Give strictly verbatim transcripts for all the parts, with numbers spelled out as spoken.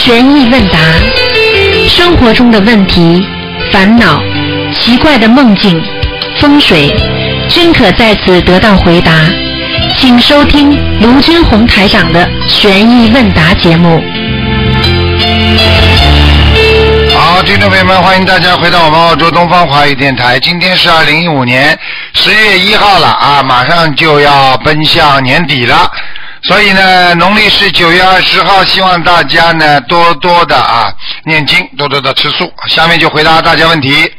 悬疑问答，生活中的问题、烦恼、奇怪的梦境、风水，均可在此得到回答。请收听卢军红台长的悬疑问答节目。 好，听众朋友们，欢迎大家回到我们澳洲东方华语电台。今天是二零一五年十月一号了啊，马上就要奔向年底了。所以呢，农历是九月二十号，希望大家呢多多的啊念经，多多的吃素。下面就回答大家问题。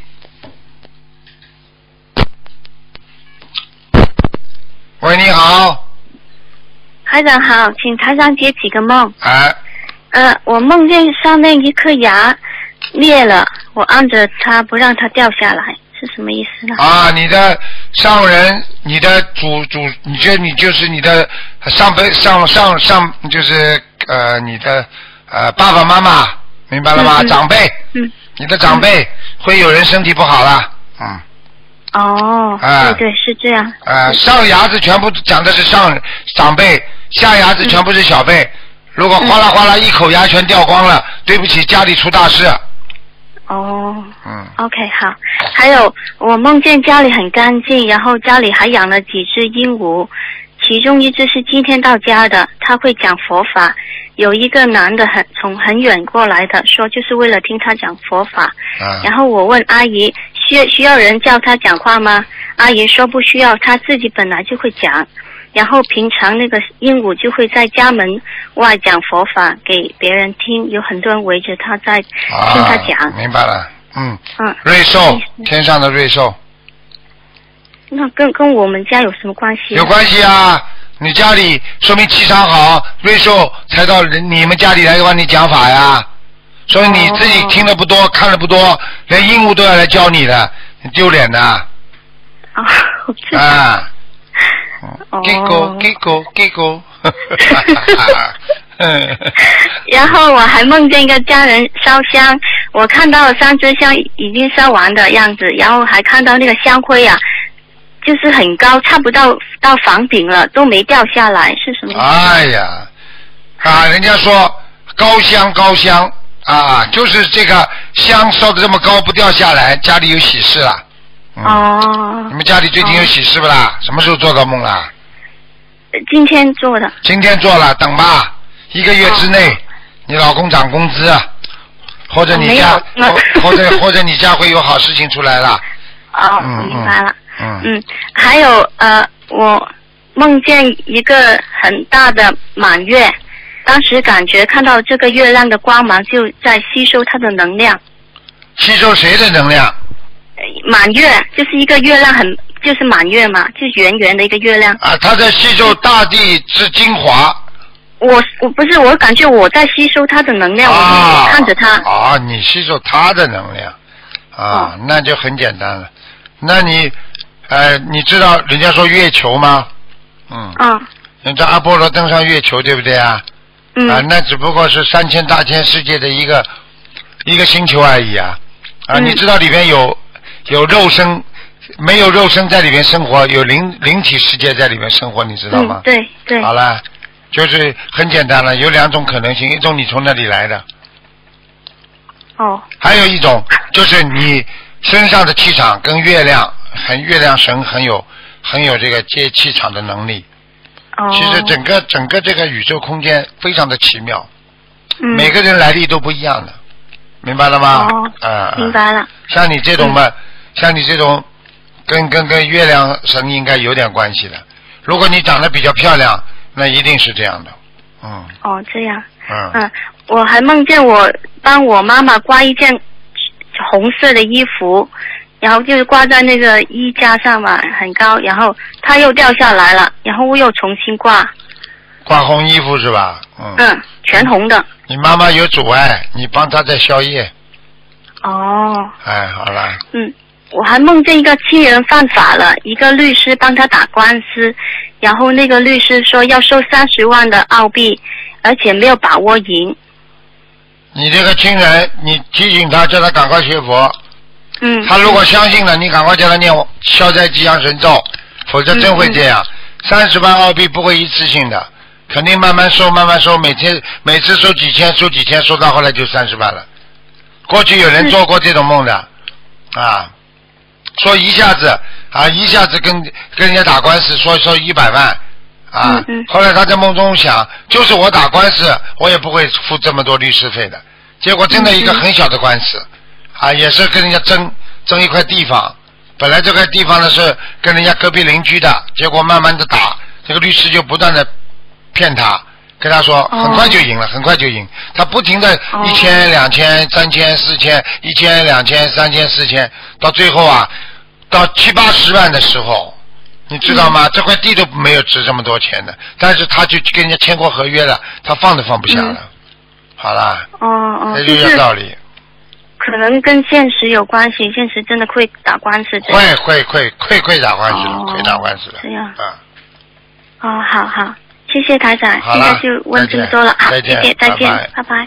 喂，你好。 台长好，请台长解几个梦。 哎。 呃，我梦见上面一颗牙裂了，我按着它不让它掉下来，是什么意思呢？ 啊，你的上人，你的主主，你这你就是你的上辈上上上，就是呃你的呃爸爸妈妈，明白了吗？ 嗯、 长辈， 嗯， 你的长辈、嗯、会有人身体不好了，嗯。 哦， 啊、 对对，是这样。 呃，上牙子全部讲的是上长辈，下牙子全部是小辈。嗯，如果哗啦哗啦一口牙全掉光了，嗯、对不起，家里出大事。 哦， 嗯 ，OK， 好。还有，我梦见家里很干净，然后家里还养了几只鹦鹉，其中一只是今天到家的，他会讲佛法。有一个男的很从很远过来的，说就是为了听他讲佛法。 啊、 然后我问阿姨，需需要人叫他讲话吗？阿姨说不需要，他自己本来就会讲。然后平常那个鹦鹉就会在家门外讲佛法给别人听，有很多人围着他在听他讲。 啊、明白了，嗯。 嗯。 瑞兽，天上的瑞兽。 那跟跟我们家有什么关系？ 有关系啊！你家里说明气场好，瑞兽才到人你们家里来帮你讲法呀。所以你自己听的不多，哦、看的不多，连鹦鹉都要来教你的，你丢脸的。 啊、哦，我知道。 啊。 哦。 给狗，给狗，给狗。 然后我还梦见一个家人烧香，我看到三支香已经烧完的样子，然后还看到那个香灰啊，就是很高，差不到到房顶了，都没掉下来，是什么意思？ 哎呀，啊，人家说高香高香啊，就是这个香烧的这么高不掉下来，家里有喜事了。嗯、 哦。 你们家里最近有喜事不啦？哦、什么时候做到梦啦？ 今天做的。 今天做了，等吧，一个月之内，哦、你老公涨工资，或者你家，或或者或者你家会有好事情出来了。 哦，嗯、明白了。 嗯。 嗯，还有呃，我梦见一个很大的满月，当时感觉看到这个月亮的光芒就在吸收它的能量。 吸收谁的能量？ 满月就是一个月亮很，就是满月嘛，就是圆圆的一个月亮。 啊，它在吸收大地之精华。 我我不是，我感觉我在吸收它的能量， 啊、 我看着它。 啊，你吸收它的能量，啊，哦、那就很简单了。那你，呃，你知道人家说月球吗？嗯。啊。人家阿波罗登上月球，对不对啊？嗯。啊，那只不过是三千大千世界的一个一个星球而已啊。啊，嗯、你知道里面有。有肉身，没有肉身在里面生活，有灵灵体世界在里面生活，你知道吗？ 嗯、对对。 好了，就是很简单了，有两种可能性，一种你从那里来的。 哦。 还有一种就是你身上的气场跟月亮，很月亮神很有很有这个接气场的能力。 哦。 其实整个整个这个宇宙空间非常的奇妙， 嗯、 每个人来历都不一样的，明白了吗？ 哦。 啊、 明白了。 像你这种嘛。嗯像你这种，跟跟跟月亮神应该有点关系的。如果你长得比较漂亮，那一定是这样的。嗯。 哦，这样。 嗯。 嗯，我还梦见我帮我妈妈挂一件红色的衣服，然后就是挂在那个衣架上嘛，很高，然后它又掉下来了，然后又重新挂。 挂红衣服是吧？嗯。 嗯，全红的。 你妈妈有阻碍，你帮她在消业。 哦。 哎，好了。 嗯。我还梦见一个亲人犯法了，一个律师帮他打官司，然后那个律师说要收三十万的澳币，而且没有把握赢。 你这个亲人，你提醒他，叫他赶快学佛。 嗯。 他如果相信了，你赶快叫他念消灾吉祥神咒，否则真会这样。三十、嗯、万澳币不会一次性的， 肯定慢慢收，慢慢收，每天每次收几千，收几千，收到后来就三十万了。过去有人做过这种梦的，啊，说一下子啊，一下子跟跟人家打官司，说收一百万，啊， 嗯嗯后来他在梦中想，就是我打官司，我也不会付这么多律师费的。结果真的一个很小的官司，啊，也是跟人家争争一块地方，本来这块地方呢是跟人家隔壁邻居的，结果慢慢的打，这个律师就不断的骗他，跟他说很快就赢了，很快就赢。他不停的一千、两千、三千、四千，一千、两千、三千、四千，到最后啊，到七八十万的时候，你知道吗？这块地都没有值这么多钱的，但是他就跟人家签过合约了，他放都放不下了。好啦， 哦哦， 这就有道理。 可能跟现实有关系，现实真的会打官司。 会会会会会打官司的，会打官司的。 这样。 啊。 哦，好好。谢谢台长，现在就问这么多了，好，谢谢，再见，拜拜。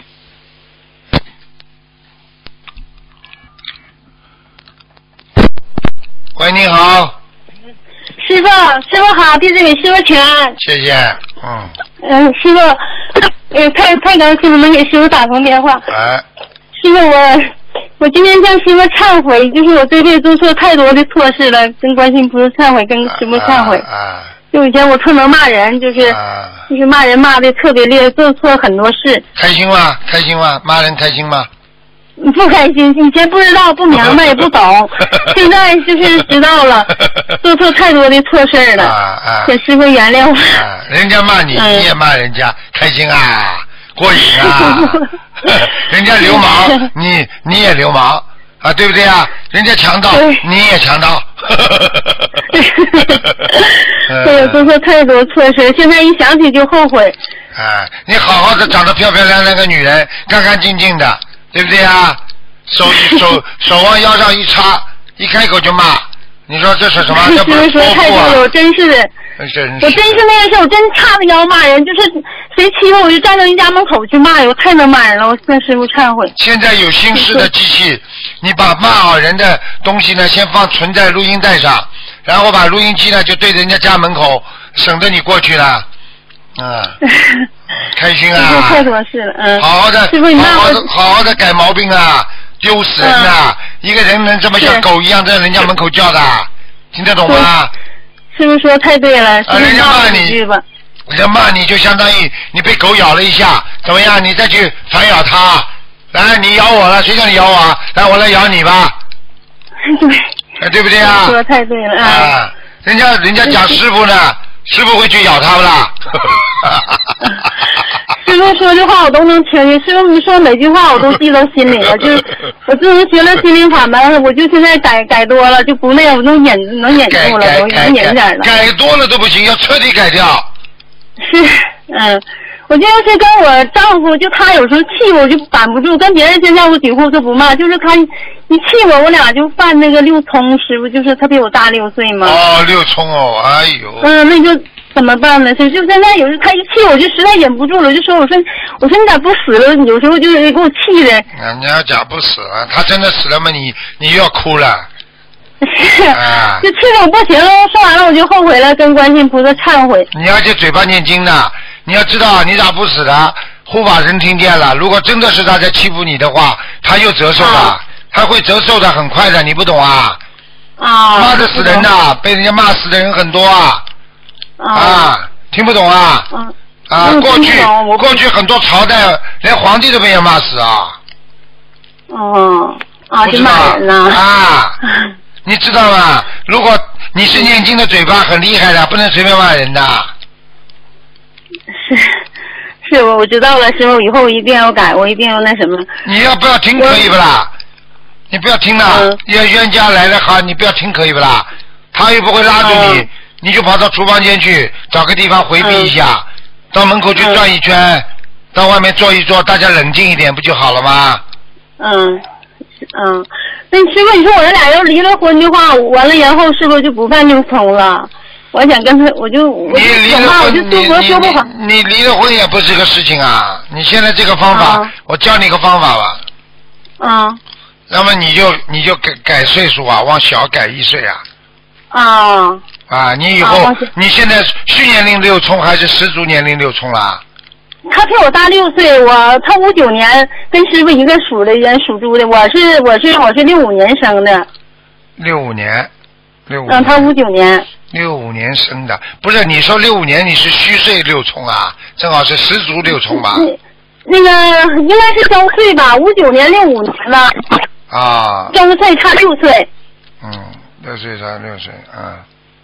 喂，你好。 师傅，师傅好，弟子给师傅请安。 谢谢，嗯。 嗯，师傅，呃，太太高兴了，能给师傅打通电话。 哎。 师傅，我我今天向师傅忏悔，就是我这辈子做错太多的错事了，跟观世音菩萨忏悔，跟师傅忏悔。 啊。啊就以前我特能骂人，就是、啊、就是骂人骂的特别厉害，做错很多事。 开心吗？开心吗？骂人开心吗？ 不开心，以前不知道、不明白、也不懂，现在就是知道了，做错太多的错事了。 啊啊！ 请师傅原谅我。 啊，人家骂你，嗯、你也骂人家，开心啊，过瘾啊！人家流氓，你你也流氓。啊，对不对啊？人家强盗，你也强盗。 对呀，做错太多错事，现在一想起就后悔。 啊，你好好的长得漂漂亮亮个女人，干干净净的，对不对啊？手手手往腰上一插，一开口就骂，你说这是什么？这不是说太多了，我真是的。 真是我真是那个时候，我真叉着腰骂人，就是谁欺负我就站到人家门口去骂，我太能骂人了，我向师傅忏悔。 现在有新式的机器，你把骂好人的东西呢，先放存在录音带上，然后把录音机呢就对着人家家门口，省得你过去了。啊，开心啊！ 太多事了，嗯。 好好的， 师傅你好好的，好好的改毛病啊！丢死人呐、嗯！一个人能这么像狗一样在人家门口叫的，听得懂吗？ 师傅说太对了， 啊，人家骂你，人家骂你就相当于你被狗咬了一下，怎么样？你再去反咬它，来，你咬我了，谁叫你咬我啊？来，我来咬你吧。 对。 啊，对不对啊？ 说太对了啊！ 啊，人家人家讲师傅呢，师傅会去咬它不啦？ 师傅说的话我都能听见，师傅你说每句话我都记到心里了。就是我自从学了心灵法门，我就现在改改多了，就不那样，我能忍能忍住了，我能忍点了。 改多了都不行，要彻底改掉。 是，嗯，我就是跟我丈夫，就他有时候气我，我就板不住，跟别人先叫我几户都不骂，就是他一气我，我俩就犯那个六冲。师傅就是他比我大六岁嘛。 哦，六冲哦，哎呦。 嗯，那就。怎么办呢？就就现在有时他一气我就实在忍不住了，我就说我说我说你咋不死了？有时候就是给我气的。 人家讲不死了，他真的死了吗？你你又要哭了。 是，啊、就气得我不行了。说完了我就后悔了，跟观世音菩萨忏悔。 你要去嘴巴念经的，你要知道你咋不死的？护法神听见了，如果真的是他在欺负你的话，他又折寿了，啊、他会折寿的很快的，你不懂啊？ 啊。 骂得死人的，被人家骂死的人很多啊。啊，听不懂啊？ 嗯、 啊，过去过去很多朝代连皇帝都被人骂死啊。 哦，啊，就骂人了。 啊，你知道吗？如果你是念经的嘴巴很厉害的，不能随便骂人的。 是，是我我知道了，师傅，以后一定要改，我一定要那什么。 你要不要听可以不啦？你不要听了， 嗯、 要冤家来了哈，你不要听可以不啦？他又不会拉住你。嗯你就跑到厨房间去，找个地方回避一下，嗯、到门口去转一圈，嗯、到外面坐一坐，大家冷静一点，不就好了吗？ 嗯嗯，那师傅，你说我这俩要离了婚的话，完了然后是不是就不犯六冲了？我想跟他，我就我你离了婚， 我就修佛修不好。 你你离了婚也不是个事情啊！你现在这个方法，啊、我教你个方法吧。 啊。那么你就你就改改岁数啊，往小改一岁啊。 啊。 啊，你以后、 啊、 你现在虚年龄六冲还是十足年龄六冲啦？ 他比我大六岁，我他五九年，跟师傅一个属的人，属猪的。我是我是我是六五年生的。 六五年，六五。 嗯，他五九年。 六五年生的，不是你说六五年你是虚岁六冲啊？正好是十足六冲吧？ 那个应该是周岁吧，五九年六五年了。 啊。 周岁差六岁。 嗯，六岁差六岁，嗯，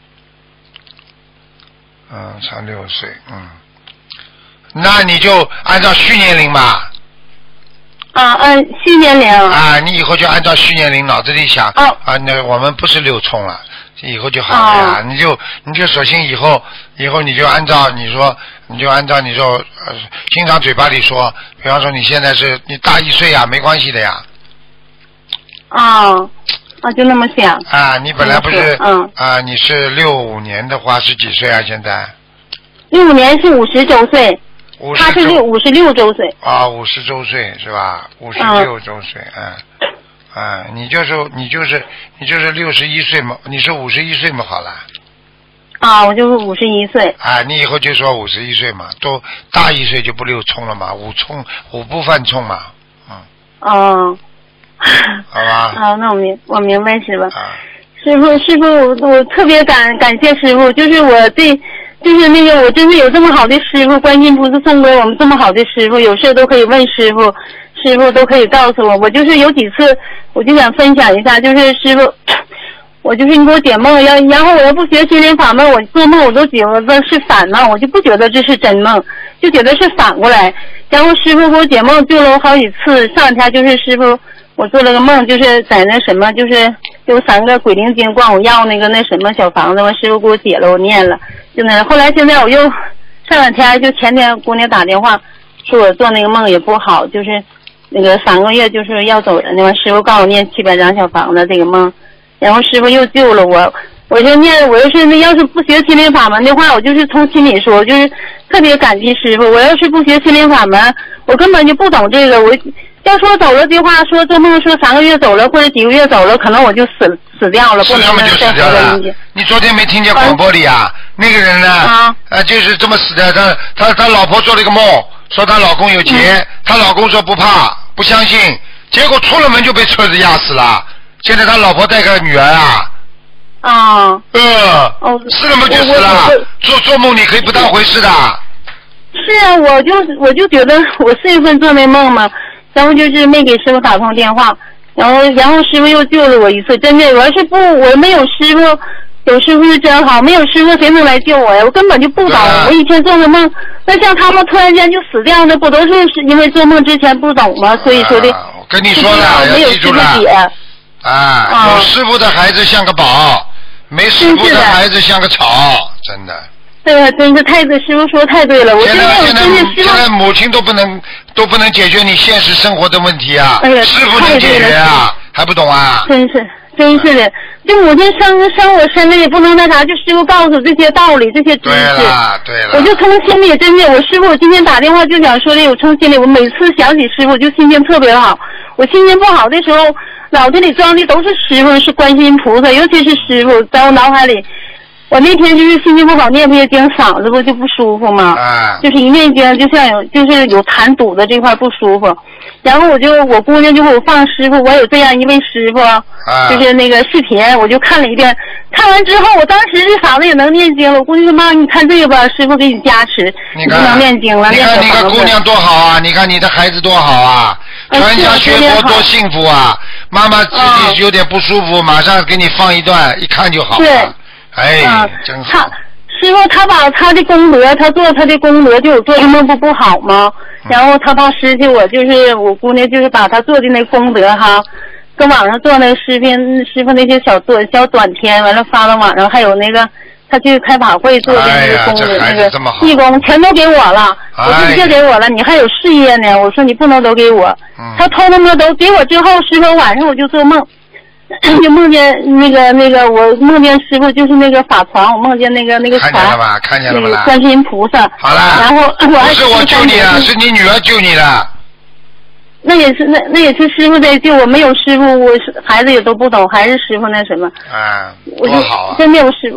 嗯，差六岁，嗯。那你就按照虚年龄吧。 啊，按虚年龄。 啊，你以后就按照虚年龄，脑子里想。 哦、 啊，那我们不是六冲了，以后就好了呀。哦、你就你就索性以后以后你就按照你说，你就按照你说，呃，经常嘴巴里说，比方说你现在是你大一岁呀，没关系的呀。 啊、哦，啊，就那么想。 啊，你本来不是， 嗯。 啊，你是六五年的话是几岁啊？现在？ 六五年是五十周岁。他是六五十六周岁啊，五十周岁是吧？五十六周岁，嗯，啊，你就是你就是你就是六十一岁嘛，你是五十一岁嘛，好了。 啊，我就是五十一岁。 啊，你以后就说五十一岁嘛，都大一岁就不六冲了嘛，五冲五不犯冲嘛，嗯。 哦。 好吧。 啊，那我明我明白师傅。 啊。 师傅师傅，我我特别感感谢师傅，就是我对。就是那个，我真是有这么好的师傅，观世音菩萨送给我们这么好的师傅，有事都可以问师傅，师傅都可以告诉我。我就是有几次，我就想分享一下，就是师傅，我就是你给我解梦，要然后我要不学心灵法门，我做梦我都觉得是反梦，我就不觉得这是真梦，就觉得是反过来。然后师傅给我解梦救了我好几次，上天就是师傅，我做了个梦，就是在那什么，就是有三个鬼灵精管我要那个那什么小房子，完师傅给我解了，我念了。就那，后来现在我又上两天就前天姑娘打电话说我做那个梦也不好，就是那个三个月就是要走人的嘛，师傅告诉我念七百张小房子这个梦，然后师傅又救了我，我就念，我要是那要是不学心灵法门的话，我就是从心里说，我就是特别感激师傅，我要是不学心灵法门，我根本就不懂这个，我要说走了的话，说做梦说三个月走了或者几个月走了，可能我就死死掉了，不能再活在人间。 你昨天没听见广播里啊？啊那个人呢？啊，呃，就是这么死的。他他他老婆做了一个梦，说她老公有劫，嗯、她老公说不怕，不相信，结果出了门就被车子压死了。现在他老婆带个女儿啊。 啊。 呃。哦。死了嘛就死了，做做梦你可以不当回事的。 是啊，我就我就觉得我四月份做那梦嘛。然后就是没给师傅打通电话，然后然后师傅又救了我一次，真的，我要是不我没有师傅，有师傅是真好，没有师傅谁能来救我呀？我根本就不懂，我以前做的梦，那像他们突然间就死掉的，不都是因为做梦之前不懂吗？所以说的。 啊、我跟你说了，要记住了。啊，啊有师傅的孩子像个宝，没师傅的孩子像个草，真的。 对呀，真是太对，师傅说太对了。我现在现在现在母亲都不能都不能解决你现实生活的问题啊，哎呀，师傅能解决啊，还不懂啊？ 真是真是的，就母亲生生我身子也不能那啥，就师傅告诉这些道理这些知识。 对了对了。 我就从心里真的，我师傅我今天打电话就想说的，我从心里我每次想起师傅就心情特别好。我心情不好的时候，脑子里装的都是师傅，是观世音菩萨，尤其是师傅，在我脑海里。我那天就是心情不好，念不些经，嗓子不就不舒服吗？ 啊， 就是一念经，就像有就是有痰堵的这块不舒服。然后我就我姑娘就给我放师傅，我有这样一位师傅，啊、就是那个视频，我就看了一遍。看完之后，我当时这嗓子也能念经了。我姑娘说：“妈，你看这个吧，师傅给你加持，你就能念经了。” 你看你个姑娘多好啊！你看你的孩子多好啊！全家学佛多幸福啊！妈妈自己有点不舒服，马上给你放一段，一看就好了。 对。 哎， 嗯、 真好。 他师傅他把他的功德，他做他的功德，就有做的梦不不好吗？嗯、然后他怕失去我，就是我姑娘，就是把他做的那功德哈，跟网上做那个视频，师傅那些小短小短片，完了发到网上，还有那个他去开法会做的那个功德、哎、那个义工，全都给我了。 哎、 我说这给我了，你还有事业呢。我说你不能都给我。嗯、他偷偷摸都给我之后，师傅晚上我就做梦。就梦见那个那个，我梦见师傅就是那个法床，我梦见那个那个船，看见了吧？看见了吧？ 那个观世音菩萨。 好了。 然后我不是我救你了，是你女儿救你了。 那也是那那也是师傅在救我，没有师傅，我孩子也都不懂，还是师傅那什么。 啊，多好啊！ 真没有师傅。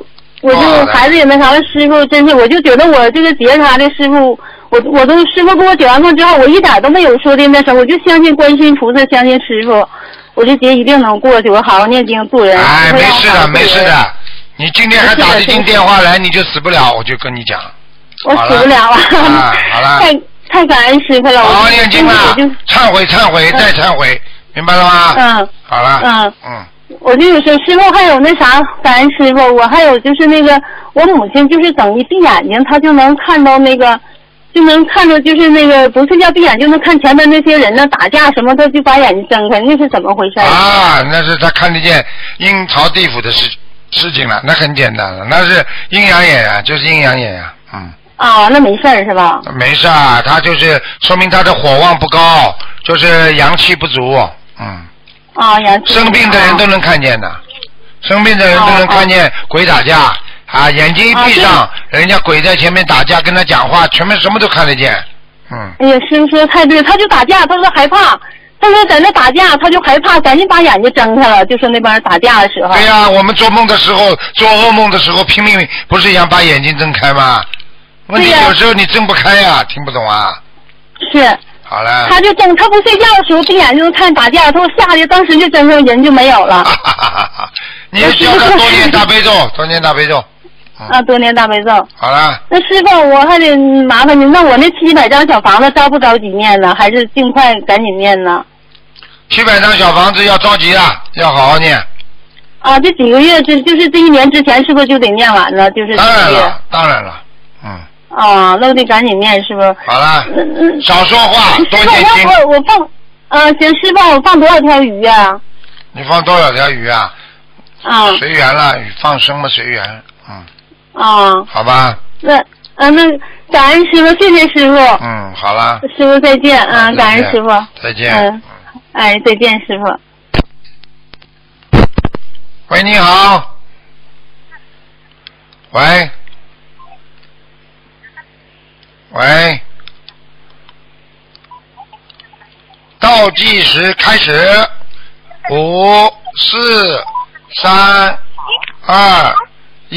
我就孩子也那啥，师傅真是，我就觉得我这个结他的师傅，我我都师傅给我解完梦之后，我一点都没有说的那什么，我就相信观世音菩萨，相信师傅，我这劫一定能过去，我好好念经度人。 哎，没事的，没事的，你今天还打得进电话来，你就死不了，我就跟你讲。 我死不了啊！ 啊，好了。 太太感恩师傅了， 好好念经啊！忏悔，忏悔，再忏悔，明白了吗？ 嗯。 好了。 嗯嗯。 我就有说，师傅还有那啥，感恩师傅，我还有就是那个，我母亲就是等一闭眼睛，她就能看到那个，就能看到就是那个不睡觉闭眼就能看前面那些人呢打架什么，她就把眼睛睁开，那是怎么回事？ 啊，那是她看得见阴曹地府的事事情了，那很简单了，那是阴阳眼啊，就是阴阳眼呀、啊，嗯。 啊，那没事儿是吧？ 没事啊，他就是说明他的火旺不高，就是阳气不足，嗯。 啊，阳气。 生病的人都能看见的，啊、生病的人都能看见鬼打架啊，啊眼睛一闭上、啊，人家鬼在前面打架，跟他讲话，全面什么都看得见，嗯。 哎呀，师傅说的太对，他就打架，他说害怕，他说在那打架，他就害怕，赶紧把眼睛睁开了，就说那帮人打架的时候。 对呀、啊，我们做梦的时候，做噩梦的时候，拼命不是想把眼睛睁开吗？问题有时候你睁不开呀、啊，听不懂啊。 是。 好了。 他就睁，他不睡觉的时候闭眼就能看打架，他说吓得当时就睁开，人就没有了。 你叫他多念大悲咒，多念大悲咒。 嗯、啊，多念大悲咒。 好了。 那师傅，我还得麻烦您，那我那七百张小房子着不着急念呢？还是尽快赶紧念呢？ 七百张小房子要着急了，要好好念。 啊，这几个月，这就是这一年之前，是不是就得念完了？就是。 当然了，当然了，嗯。 啊，那我得赶紧念，是不是？ 好了，嗯嗯，少说话，多念经。 我我放，呃，行，师傅，我放多少条鱼啊？ 你放多少条鱼啊？ 啊。 随缘了，放生嘛随缘，嗯。 啊。 好吧。 那，呃，那感恩师傅，谢谢师傅。 嗯，好了。 师傅再见，嗯，感恩师傅。 再见。 嗯。哎，再见，师傅。 喂，你好。喂。喂，倒计时开始，五、四、三、二、一。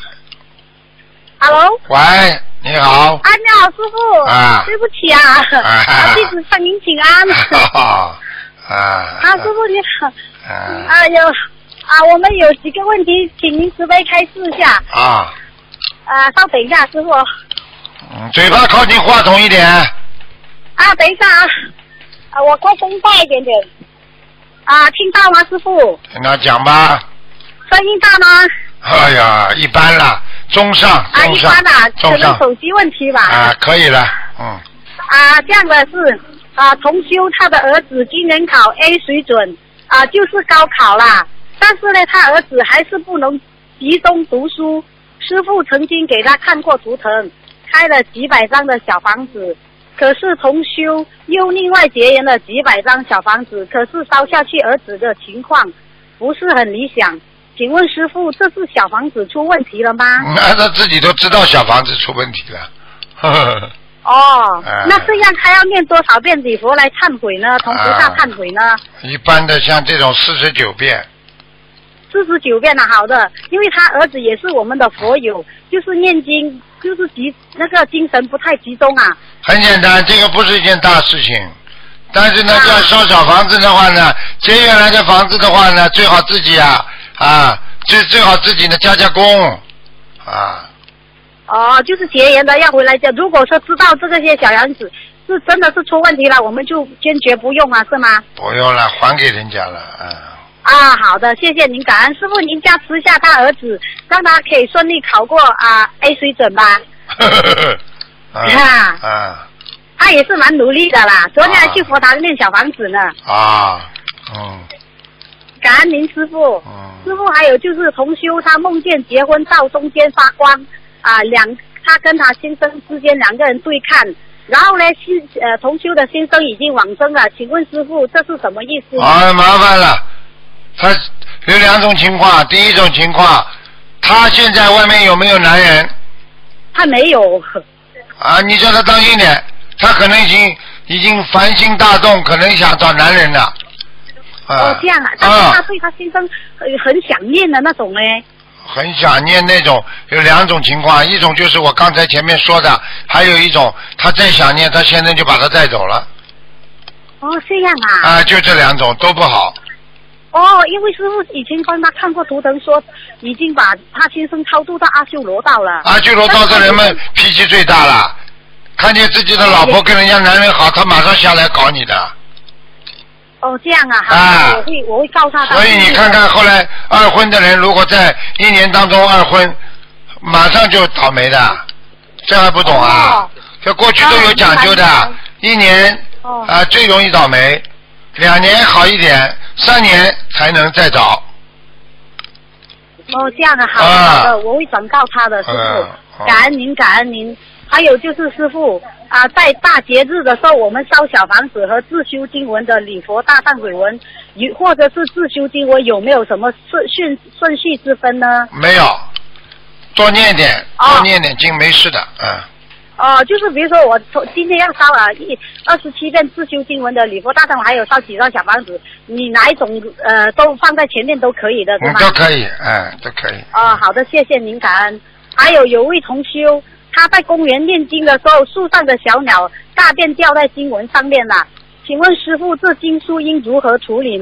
Hello。 喂，你好。 啊，你好，师傅。 啊。 对不起啊，啊，弟子向您请安。 啊。啊。 啊，师傅你好。 啊。 啊，有啊，我们有几个问题，请您慈悲开示一下。 啊。 啊，稍等一下，师傅。 嗯，嘴巴靠近话筒一点。 啊，等一下啊，啊，我靠声大一点点。啊，听到吗，师傅？ 那讲吧。 声音大吗？ 哎呀，一般了，中上，中上。 啊，一般的，可能手机问题吧。 啊，可以了，嗯。 啊，这样的是啊，同修他的儿子今年考 A 水准啊，就是高考啦，但是呢，他儿子还是不能集中读书。师父曾经给他看过图腾。开了几百张的小房子，可是同修又另外结缘了几百张小房子，可是烧下去儿子的情况不是很理想。请问师父，这是小房子出问题了吗？ 那他自己都知道小房子出问题了。呵呵哦、呃，那这样他要念多少遍礼佛来忏悔呢？同菩萨忏悔呢？ 一般的像这种四十九遍。 四十九遍了，好的，因为他儿子也是我们的佛友，就是念经。就是集那个精神不太集中啊。 很简单，这个不是一件大事情，但是呢，要烧小房子的话呢，结缘来的房子的话呢，最好自己啊啊，最最好自己呢加加工啊。 哦，就是结缘的要回来家。如果说知道这个些小房子是真的是出问题了，我们就坚决不用啊，是吗？ 不用了，还给人家了，嗯。 啊，好的，谢谢您，感恩师父，您加持一下他儿子，让他可以顺利考过啊 A 水准吧。 啊啊， 他也是蛮努力的啦，昨天还去佛堂念小房子呢。 啊，嗯。 感恩您师父。嗯。师父还有就是同修，他梦见结婚照中间发光啊，两他跟他先生之间两个人对看，然后呢，新呃同修的先生已经往生了，请问师父这是什么意思？ 啊，麻烦了。他有两种情况，第一种情况，他现在外面有没有男人？ 他没有。 啊，你叫他当心点，他可能已经已经凡心大动，可能想找男人了。啊、 哦，这样啊，但是他对他先生很很想念的那种嘞。 很想念那种，有两种情况，一种就是我刚才前面说的，还有一种他再想念，他现在就把他带走了。 哦，这样啊。 啊，就这两种都不好。 哦，因为师父以前帮他看过图腾，说已经把他先生超度到阿修罗道了。 阿修罗道的人们脾气最大了，看见自己的老婆跟人家男人好，他马上下来搞你的。 哦，这样啊，好， 啊、 我会我会告他。 所以你看看后来二婚的人，如果在一年当中二婚，马上就倒霉的，这还不懂啊？这、哦、过去都有讲究的，哦、一年啊、哦呃、最容易倒霉，两年好一点，三年才能再找。 哦，这样啊，好的，啊、好的，我会转告他的师父，感恩您，感恩您。还有就是师父啊，在大节日的时候，我们烧小房子和自修经文的礼佛大忏悔文，或者是自修经文，有没有什么顺顺顺序之分呢？ 没有，多念点，多念点经，没事的，嗯。 哦，就是比如说我今天要烧啊一二十七遍自修经文的礼佛大忏悔，还有烧几张小房子，你哪一种呃都放在前面都可以的，是吗？ 都可以，嗯，都可以。 哦，好的，谢谢您，感恩。还有有位同修。他在公园念经的时候，树上的小鸟大便掉在经文上面了。请问师父，这经书应如何处理呢？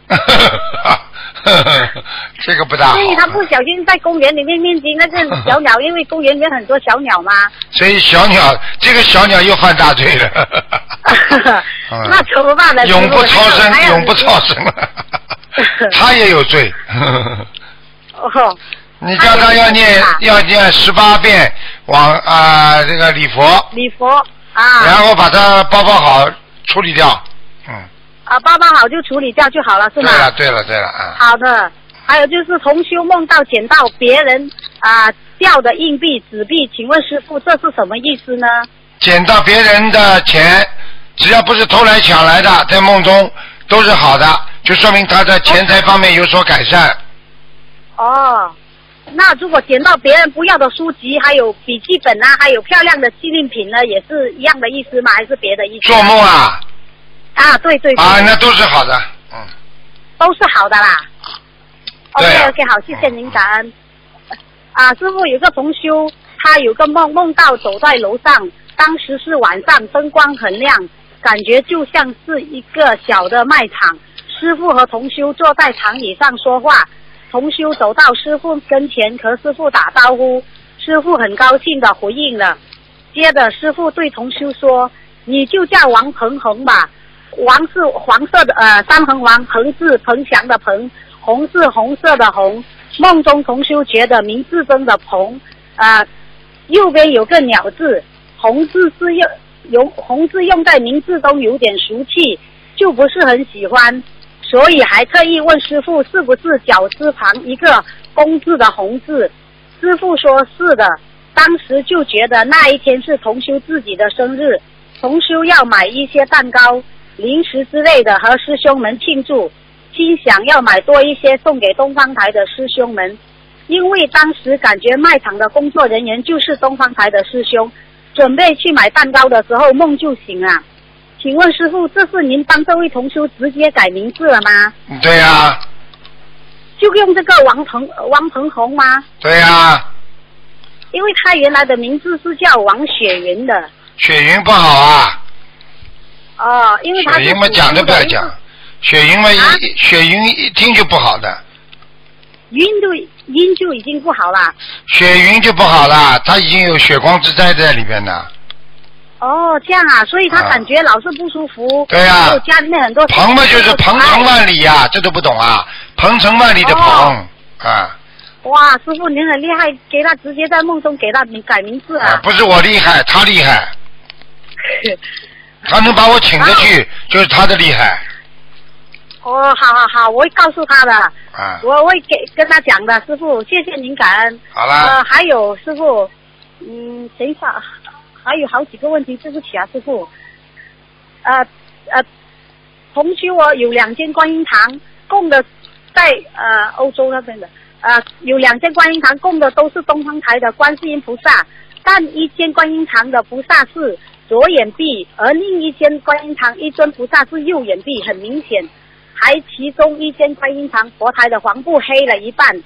这个不大好。 所以他不小心在公园里面念经，那个小鸟，因为公园里面很多小鸟嘛。 所以小鸟，这个小鸟又犯大罪了。 那怎么办呢？ 永不超生，永不超生了。他也有罪。 哦。 你叫他要念要念十八遍往啊、呃、这个礼佛， 礼佛啊， 然后把它包包好处理掉，嗯。 啊，包包好就处理掉就好了，是吗？ 对了，对了，对了啊。 好的，还有就是同修梦到捡到别人啊、呃、掉的硬币、纸币，请问师父这是什么意思呢？ 捡到别人的钱，只要不是偷来抢来的，在梦中都是好的，就说明他的钱财方面有所改善。 哦。那如果捡到别人不要的书籍，还有笔记本啊，还有漂亮的纪念品呢，也是一样的意思吗？还是别的意思？ 做梦啊！ 啊，对对对。 啊，那都是好的，嗯。 都是好的啦。 对、啊。 OK OK， 好，谢谢您，感恩。啊，师父有个同修，他有个梦，梦到走在楼上，当时是晚上，灯光很亮，感觉就像是一个小的卖场。师父和同修坐在长椅上说话。同修走到师父跟前，和师父打招呼，师父很高兴的回应了。接着师父对同修说：“你就叫王鹏宏吧，王是黄色的呃三横王，鹏是鹏翔的鹏，红是红色的红。”梦中同修觉得名字中的鹏啊、呃，右边有个鸟字，红字是用用红字用在名字中有点俗气，就不是很喜欢。所以还特意问师父是不是绞丝旁一个公字的红字，师父说是的。当时就觉得那一天是同修自己的生日，同修要买一些蛋糕、零食之类的和师兄们庆祝，心想要买多一些送给东方台的师兄们。因为当时感觉卖场的工作人员就是东方台的师兄，准备去买蛋糕的时候梦就醒了。请问师父，这是您帮这位同修直接改名字了吗？ 对呀、啊。 就用这个王鹏王鹏宏吗？ 对呀、啊。 因为他原来的名字是叫王雪云的。 雪云不好啊。 哦，因为他雪云嘛讲都不要讲，雪云嘛一、啊、雪云一听就不好的。 云就音就已经不好了。 雪云就不好了，他已经有血光之灾在里边的。 哦，这样啊，所以他感觉老是不舒服。 对呀、啊。 家里面很多。 鹏嘛就是鹏程万里呀、啊，这都不懂啊，鹏程万里的鹏、哦、啊。 哇，师父您很厉害，给他直接在梦中给他改名字啊。 啊不是我厉害，他厉害。他能把我请着去，就是他的厉害。 哦，好好好，我会告诉他的。 啊。 我会给跟他讲的，师父，谢谢您，感恩。 好了。 呃，还有师父，嗯，等一下。还有好几个问题，对不起啊，师父。呃呃，同修哦，有两间观音堂供的在呃欧洲那边的，呃有两间观音堂供的都是东方台的观世音菩萨，但一间观音堂的菩萨是左眼臂，而另一间观音堂一尊菩萨是右眼臂，很明显。还其中一间观音堂佛台的黄布黑了一半，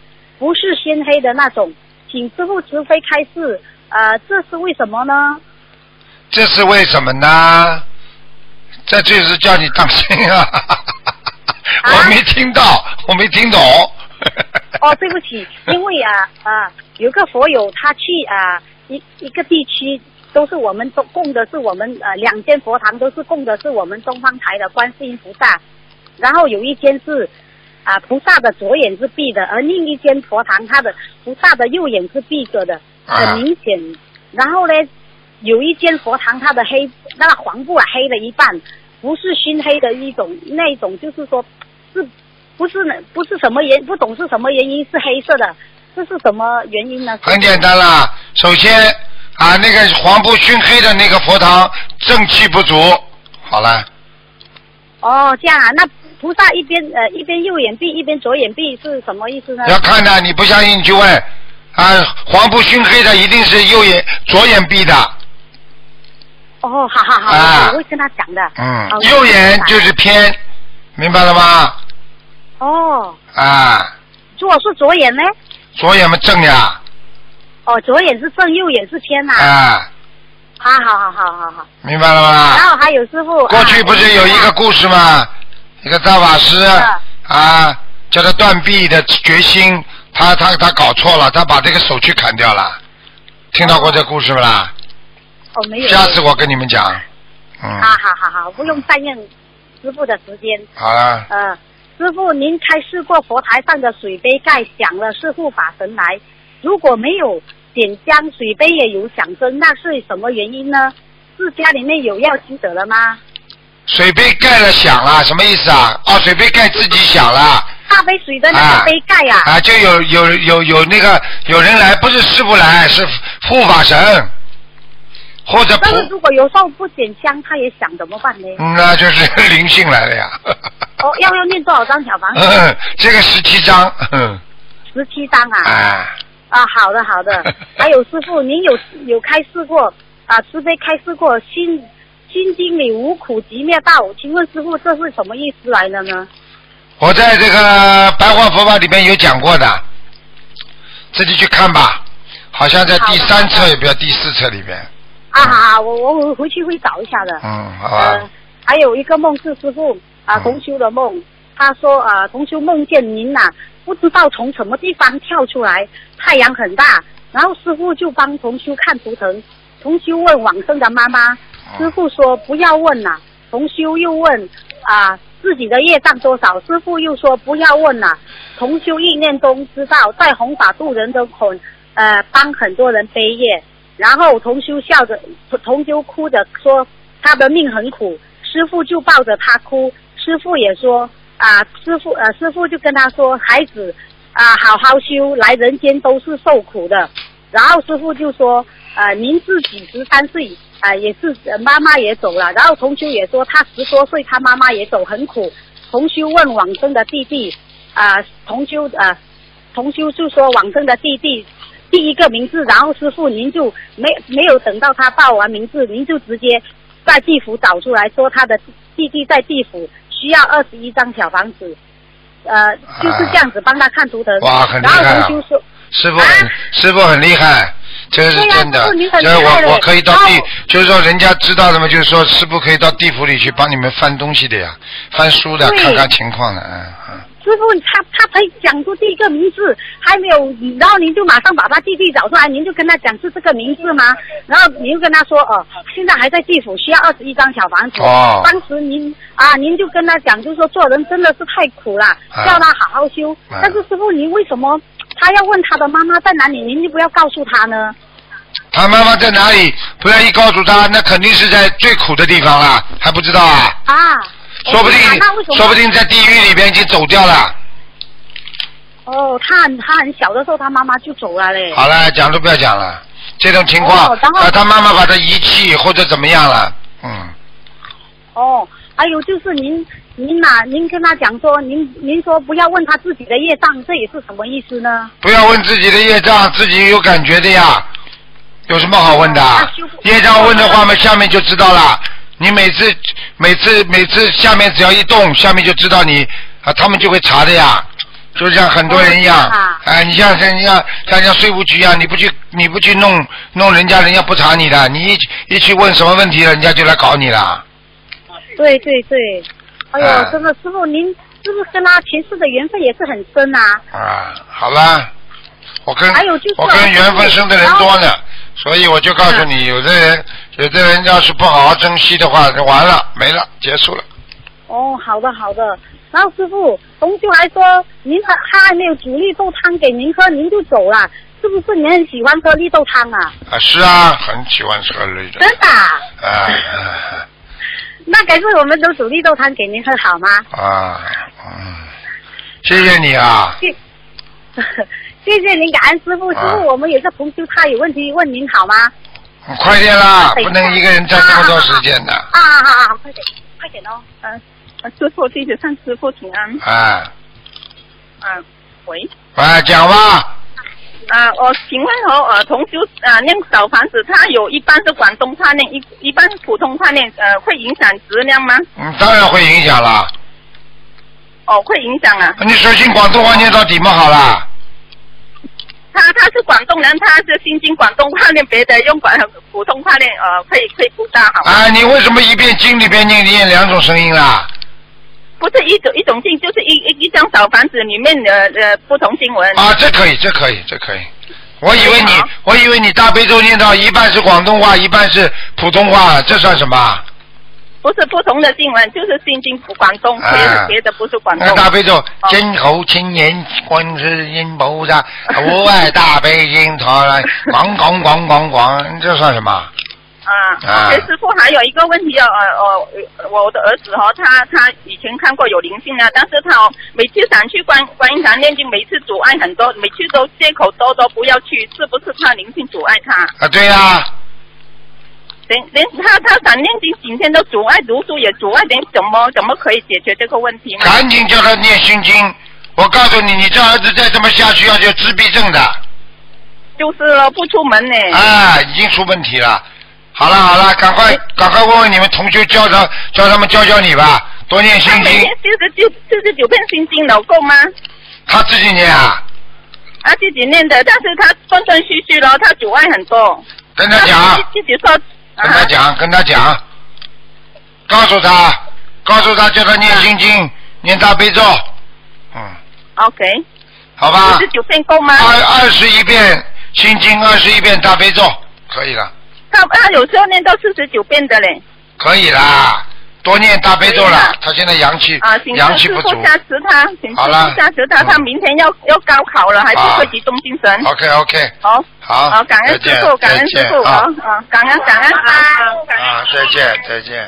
不是鲜黑的那种，请师父慈悲开示，呃，这是为什么呢？ 这是为什么呢？这就是叫你当心啊！我没听到，我没听懂。 哦，对不起，因为啊啊，有个佛友他去啊一一个地区，都是我们都供的是我们呃两间佛堂都是供的是我们东方台的观世音菩萨，然后有一间是啊菩萨的左眼是闭的，而另一间佛堂它的菩萨的右眼是闭着的，很明显。啊、然后呢，有一间佛堂它的黑那个黄布啊黑了一半，不是熏黑的一种，那一种就是说是。不是呢，不是什么原，不懂是什么原因是黑色的，这是什么原因呢？ 很简单啦，首先啊，那个黄布熏黑的那个佛堂正气不足，好了。 哦，这样啊，那菩萨一边呃一边右眼闭，一边左眼闭是什么意思呢？ 要看的，你不相信你去问啊，黄布熏黑的一定是右眼左眼闭的。 哦，好好好，啊、我会跟他讲的。 嗯，右眼就是偏，明白了吗？ 哦， 啊， 如果是左眼呢？ 左眼嘛正呀。 哦，左眼是正，右眼是偏呐。 啊。 啊，好好好好好。 明白了吗？ 然后还有师傅。 过去不是有一个故事吗？啊、一个大法师啊，叫他断臂的决心，他他他搞错了，他把这个手去砍掉了。听到过这故事不啦？ 哦，没有。 下次我跟你们讲。嗯。 好好好好，不用占用师傅的时间。 好了。 呃。师父，您开示过佛台上的水杯盖响了是护法神来，如果没有点香，水杯也有响声，那是什么原因呢？是家里面有要经者了吗？ 水杯盖了响了，什么意思啊？哦，水杯盖自己响了。 大杯水的那个杯盖呀、啊。 啊，就有有有有那个有人来，不是师父来，是护法神。或者但是如果有时候不点香，他也响怎么办呢？ 嗯，那就是灵性来了呀。 哦，要要念多少张小房子？ 嗯，这个十七张。嗯。 十七张啊。 啊。 啊，好的好的。还有师父，您有有开示过啊，慈悲开示过心心经里无苦集灭道，请问师父这是什么意思来的呢？ 我在这个白话佛法里面有讲过的，自己去看吧，好像在第三册也不要第四册里边。 啊好，我我回去会找一下的。 嗯，好吧。 呃，还有一个梦是师父啊，同修的梦，他说啊，同修梦见您呐、啊，不知道从什么地方跳出来，太阳很大，然后师父就帮同修看图腾，同修问往生的妈妈，师父说不要问啦、啊，同修又问啊自己的业障多少，师父又说不要问啦、啊，同修意念中知道在弘法度人的很呃帮很多人背业。然后同修笑着，同修哭着说他的命很苦，师父就抱着他哭，师父也说啊，师父呃师父就跟他说孩子啊好好修，来人间都是受苦的。然后师父就说啊您自己十三岁啊也是、呃、妈妈也走了，然后同修也说他十多岁他妈妈也走很苦。同修问往生的弟弟啊同修啊同修就说往生的弟弟。第一个名字，然后师父您就没没有等到他报完名字，您就直接在地府找出来说他的弟弟在地府需要二十一张小房子，呃，就是这样子帮他看图腾。 哇，很厉害、啊！ 然后同修说， 师父、啊，师父很厉害，这个是真的。就是我我可以到地，就是说人家知道的嘛，就是说师父可以到地府里去帮你们翻东西的呀，翻书的，看看情况的，嗯嗯。 师父，他他才讲出第一个名字，还没有，然后您就马上把他弟弟找出来，您就跟他讲是这个名字吗？然后您就跟他说，哦，现在还在地府，需要二十一张小房子。哦。当时您啊，您就跟他讲，就说做人真的是太苦了，啊、叫他好好修。啊、但是师父，您为什么他要问他的妈妈在哪里？您就不要告诉他呢？ 他妈妈在哪里？不愿意告诉他，那肯定是在最苦的地方了，还不知道啊？ 啊。 说不定，说不定在地狱里边已经走掉了。 哦，他很他很小的时候，他妈妈就走了嘞。 好了，讲都不要讲了，这种情况，哦、啊，他妈妈把他遗弃或者怎么样了，嗯。 哦，还有就是您您呐、啊，您跟他讲说，您您说不要问他自己的业障，这也是什么意思呢？ 不要问自己的业障，自己有感觉的呀，有什么好问的？哦、业障问的话嘛，下面就知道了。你每次每次每次下面只要一动，下面就知道你啊，他们就会查的呀。 就像很多人一样，哎、啊，你像像你像像像税务局一样，你不去你不去弄弄人家，人家不查你的，你一一去问什么问题了，人家就来搞你了。 对对对，哎呦，啊、真的师傅，您是不是跟他前世的缘分也是很深啊？ 啊，好了，我跟还有就是我跟缘分深的人多呢，所以我就告诉你，有的人有的人要是不好好珍惜的话，就完了，没了，结束了。 哦，好的好的。然后师傅，同修还说您他他还没有煮绿豆汤给您喝，您就走了，是不是您很喜欢喝绿豆汤啊？ 啊，是啊，很喜欢喝绿豆。 真的啊？ 啊。啊那改次我们都煮绿豆汤给您喝好吗？ 啊，嗯，谢谢你啊。 谢，谢谢您，感恩师傅。师傅，我们有个同修他有问题问您好吗？ 快点啦，不能一个人占这么多时间的。 啊好好，快点，快点哦。 嗯。师傅，弟子向师傅请安。 哎。 嗯，喂。 哎，讲吧。 啊，我请问哦，呃，同修啊，念小房子，它有一般是广东话念，一一般普通话念，呃，会影响质量吗？ 嗯，当然会影响了。 哦，会影响啊。 你索性广东话念到底嘛好了。 他他是广东人，他是新经广东话念，别的用广普通话念，呃，会会不大好。 啊，你为什么一边经里边念念两种声音啦？ 不是一种一种经，就是一一一张小房子里面的呃不同经文。 啊，这可以，这可以，这可以。我以为你，我以为你大悲咒念到一半是广东话，一半是普通话，这算什么？ 不是不同的经文，就是心经广东，别的别的不是广东。 那大悲咒，真好青年观世音菩萨，无碍大悲心陀来，广广广广广，这算什么？ 啊，okay, 师傅还有一个问题哦，呃，我我的儿子哦，他他以前看过有灵性啊，但是他哦每次想去观观音堂念经，每次阻碍很多，每次都借口多多不要去，是不是他灵性阻碍他？ 啊，对呀、啊。 连连他他想念经，今天都阻碍读书，也阻碍，连怎么怎么可以解决这个问题呢？ 赶紧叫他念心经！我告诉你，你这儿子再这么下去，要就自闭症的。 就是了，不出门呢。 啊，已经出问题了。好了好了，赶快赶快问问你们同学，教他教他们教教你吧，多念心经。 他每天四十九四十九遍心经能够吗？ 他自己念啊？ 他自己念的，但是他断断续续了，他阻碍很多。 跟他讲。 他自己说。 跟他讲，啊、跟他讲，告诉他，告诉他叫他念心经，啊、念大悲咒。嗯。 OK。 好吧。 四十九遍够吗？ 二二十一遍心经，二十一遍大悲咒，可以了。 他他有时候念到四十九遍的嘞。 可以啦，多念大悲咒了。他现在阳气啊， 阳气不足。 加持他，请师傅加持他，他明天要要高考了，还是会集中精神。 OK OK。 好。 好。 好，感恩师傅，感恩师傅，好啊，感恩感恩啊。 啊，再见再见。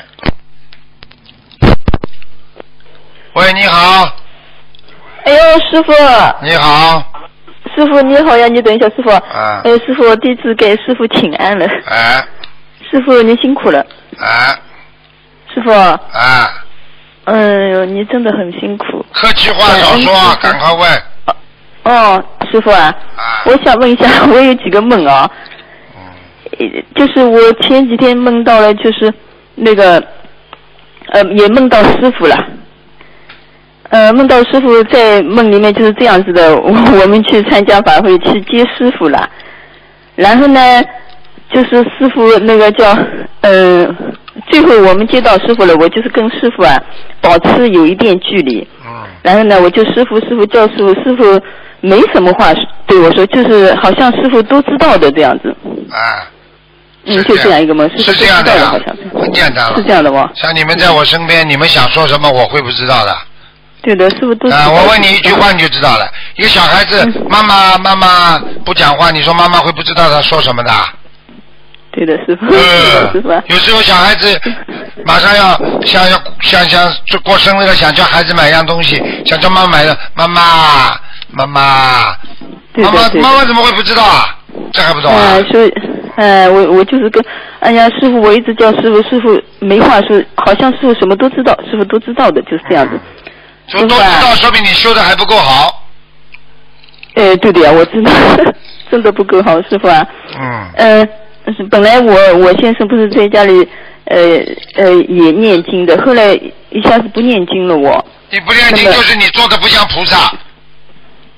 喂，你好。 哎呦，师傅。 你好。 师傅你好呀，你等一下，师傅。 啊。 哎，师傅，弟子给师傅请安了。 哎。 师傅您辛苦了。 哎。 师傅。 哎。 哎呦，你真的很辛苦。 客气话少说，赶快问。 哦，师傅啊。 啊。 我想问一下，我有几个梦啊。嗯。就是我前几天梦到了，就是那个，呃，也梦到师傅了。呃，梦到师傅在梦里面就是这样子的，我我们去参加法会去接师傅了，然后呢，就是师傅那个叫呃，最后我们接到师傅了，我就是跟师傅啊保持有一点距离， 嗯， 然后呢，我就师傅师傅叫师傅，师傅没什么话对我说，就是好像师傅都知道的这样子， 啊， 嗯，就这样一个梦， 是这样的呀， 好像很简单了， 是这样的吗？ 像你们在我身边，你们想说什么，我会不知道的。 对的，是不是都？ 啊，我问你一句话你就知道了。一个小孩子，嗯、妈妈妈妈不讲话，你说妈妈会不知道他说什么的？ 对的，师傅。 嗯， 师傅。 有时候小孩子马上要想要想想就过生日了，想叫孩子买样东西，想叫妈妈买的，妈妈妈妈妈妈妈妈怎么会不知道啊？这还不懂啊？ 呃，所以，呃，我我就是跟，哎呀，师傅，我一直叫师傅，师傅没话说，好像师傅什么都知道，师傅都知道的，就是这样子。嗯都都知道，说明你修的还不够好。 哎，对的呀，我知道，真的不够好，师傅啊。 嗯。 呃，本来我我先生不是在家里，呃呃也念经的，后来一下子不念经了我。 你不念经就是你做的不像菩萨。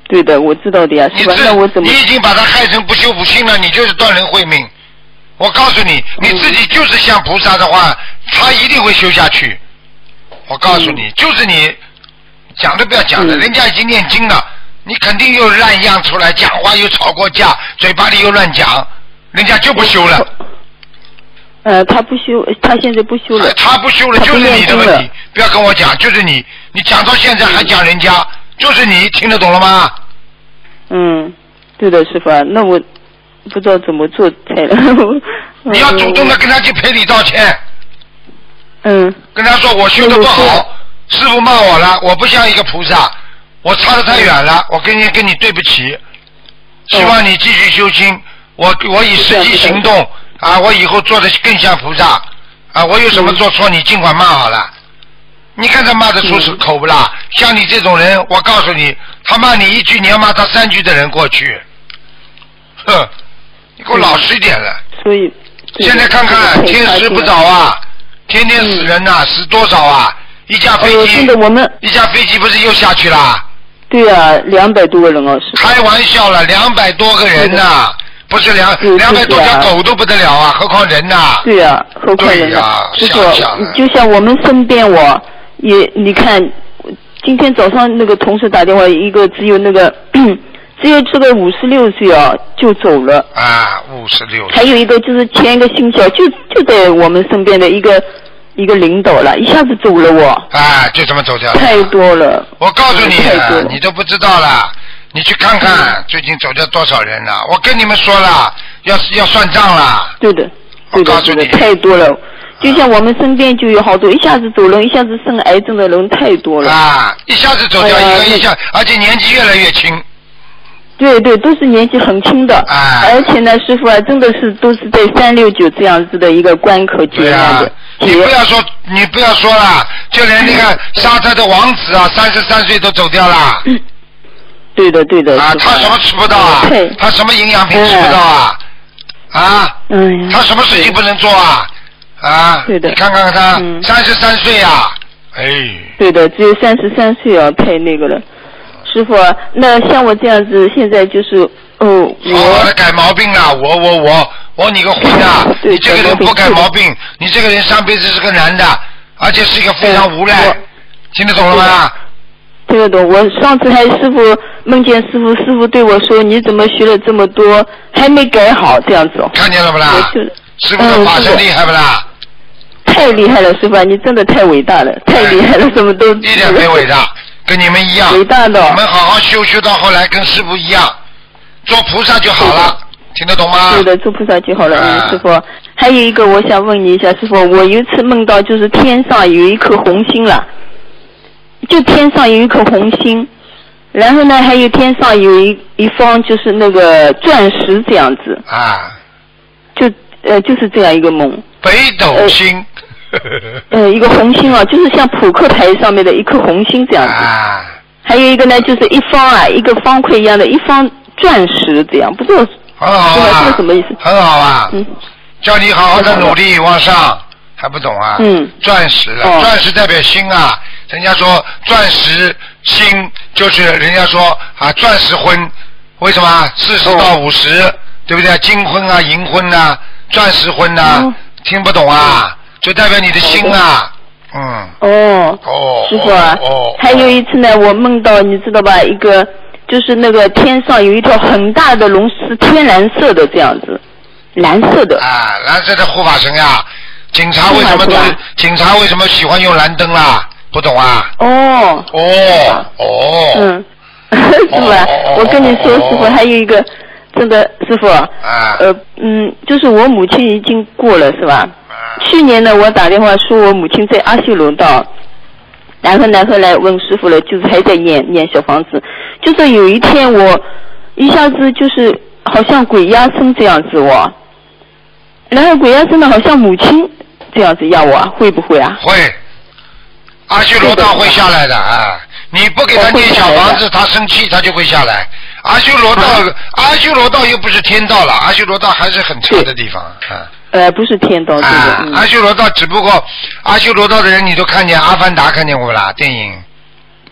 对的，我知道的呀，是吧？那我怎么？ 你已经把他害成不修不信了，你就是断人慧命。我告诉你，你自己就是像菩萨的话，他一定会修下去。我告诉你，嗯、就是你讲都不要讲的、嗯，人家已经念经了，你肯定又烂样出来，讲话又吵过架，嘴巴里又乱讲，人家就不修了。 呃，他不修，他现在不修了。 他不修了，就是你的问题，不要跟我讲，就是你，你讲到现在还讲人家，就是你，听得懂了吗？ 嗯，对的，师傅啊，那我不知道怎么做才。 你要主动的跟他去赔礼道歉。 嗯。跟他说我修的不好，师傅骂我了，我不像一个菩萨，我差得太远了，我跟你跟你对不起，希望你继续修心，我我以实际行动啊，我以后做的更像菩萨啊，我有什么做错，你尽管骂好了。你看他骂得出口不啦？像你这种人，我告诉你，他骂你一句，你要骂他三句的人过去，哼，你给我老实一点了。 所以现在看看天时不早啊，天天死人呐、啊嗯，死多少啊？一架飞机， 呃、我们一架飞机不是又下去了？ 对啊，两百多个人哦，是。 开玩笑了，两百多个人呐、啊，不是两两百多条狗都不得了啊，何况人呐、啊？ 对啊，何况人啊！ 师傅，就像我们身边我。也，你看，今天早上那个同事打电话，一个只有那个，只有这个五十六岁啊，就走了。 啊，五十六。 还有一个就是前一个星期啊，就就在我们身边的一个一个领导了，一下子走了我。 啊，就这么走掉了。 太多了。 我告诉你，你都不知道了，你去看看、嗯、最近走掉多少人了。我跟你们说了，要要算账了。 对的，对的，对的，太多了。就像我们身边就有好多一下子走人，一下子生癌症的人太多了啊！一下子走掉一个，哎、一下，而且年纪越来越轻。 对对，都是年纪很轻的， 啊、 而且呢，师傅啊，真的是都是在三六九这样子的一个关口结案的。 啊、你不要说，你不要说了，就连那个沙特的王子啊，三十三岁都走掉了。 嗯、对的对的。 啊，他什么吃不到啊？他什么营养品吃不到啊？哎、啊？ 嗯。 他什么事情不能做啊？啊， 对的， 你看看他，三十三岁啊，哎， 对的，只有三十三岁啊，太那个了。师傅、啊，那像我这样子，现在就是哦， 好好的改毛病了，我我我我你个混啊！你这个人不改毛病，你这个人上辈子是个男的，而且是一个非常无赖，听得懂了吗？ 听得懂。我上次还师傅梦见师傅，师傅对我说：“你怎么学了这么多，还没改好？”这样子哦。 看见了不啦？师傅的法身厉害不啦？ 太厉害了，师傅，你真的太伟大了，太厉害了，什么都一点没伟大，跟你们一样。 伟大的。 我们好好修修到后来，跟师傅一样，做菩萨就好了，听得懂吗？ 对的，做菩萨就好了。嗯，师傅，还有一个我想问你一下，师傅，我有一次梦到就是天上有一颗红星了，就天上有一颗红星，然后呢，还有天上有一一方就是那个钻石这样子。 啊。 就呃就是这样一个梦。 北斗星。 呃, 呃，一个红星啊，就是像扑克牌上面的一颗红星这样子。 啊。 还有一个呢，就是一方啊，一个方块一样的一方钻石这样，不知道。 很好啊。 这个什么意思？ 很好啊。 嗯。 叫你好好的努力往上，还不懂啊？ 嗯。 钻石啊，哦、钻石代表星啊，人家说钻石星就是人家说啊钻石婚，为什么四十到五十、哦，对不对？金婚啊，银婚啊，钻石婚啊。哦，听不懂啊，就代表你的心啊，嗯。 哦。 哦。 师傅啊。 哦。 还有一次呢，我梦到你知道吧，一个就是那个天上有一条很大的龙，是天蓝色的这样子，蓝色的。 啊，蓝色的护法神呀！警察为什么都警察为什么喜欢用蓝灯啦？不懂啊？ 哦。 哦哦。 嗯。是吧？哦、我跟你说，师傅还有一个。真的，师傅， 啊， 呃，嗯，就是我母亲已经过了，是吧？ 啊、 去年呢，我打电话说我母亲在阿修罗道，然后然后来问师傅了，就是还在念念小房子。就是有一天我一下子就是好像鬼压身这样子我，然后鬼压身呢好像母亲这样子压我，会不会啊？ 会，阿修罗道会下来的啊！你不给他念小房子，他生气，他就会下来。阿修罗道，啊、阿修罗道又不是天道了，阿修罗道还是很差的地方啊。 呃，不是天道，对的。 啊，嗯、阿修罗道只不过，阿修罗道的人你都看见《阿凡达》看见过啦，电影。